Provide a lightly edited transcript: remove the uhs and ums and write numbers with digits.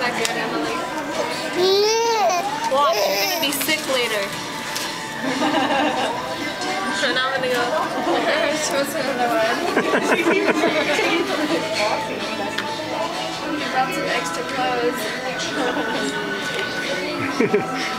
that good, Emily? Watch, you're gonna be sick later. So now I'm gonna go. Show us another one. You brought some extra clothes.